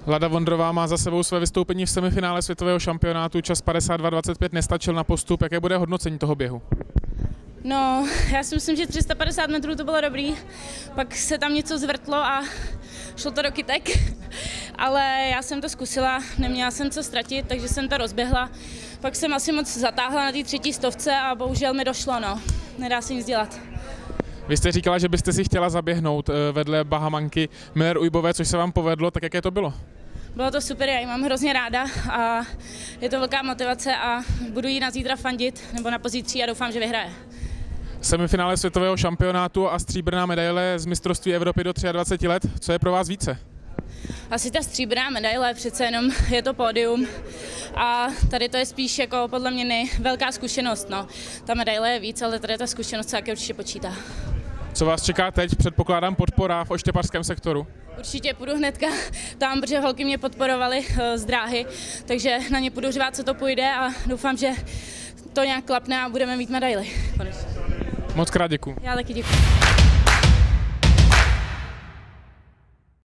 Lada Vondrová má za sebou své vystoupení v semifinále světového šampionátu, čas 52:25 nestačil na postup. Jaké bude hodnocení toho běhu? No, já si myslím, že 350 metrů to bylo dobrý, pak se tam něco zvrtlo a šlo to do kytek, ale já jsem to zkusila, neměla jsem co ztratit, takže jsem to rozběhla. Pak jsem asi moc zatáhla na té 300 a bohužel mi došlo, no, nedá se nic dělat. Vy jste říkala, že byste si chtěla zaběhnout vedle Bahamanky Müller-Uybové, což se vám povedlo, tak jaké to bylo? Bylo to super, já ji mám hrozně ráda a je to velká motivace a budu jí na zítra fandit, nebo na pozítří a doufám, že vyhraje. Semifinále světového šampionátu a stříbrná medaile z mistrovství Evropy do 23 let, co je pro vás více? Asi ta stříbrná medaile, přece jenom je to pódium a tady to je spíš jako podle mě velká zkušenost. No. Ta medaile je víc, ale tady ta zkušenost se taky určitě počítá. Co vás čeká teď? Předpokládám podpora v oštěpařském sektoru. Určitě půjdu hnedka tam, protože holky mě podporovaly z dráhy, takže na ně půjdu řvát, co to půjde a doufám, že to nějak klapne a budeme mít medaily. Moc krát děkuju. Já taky děkuji.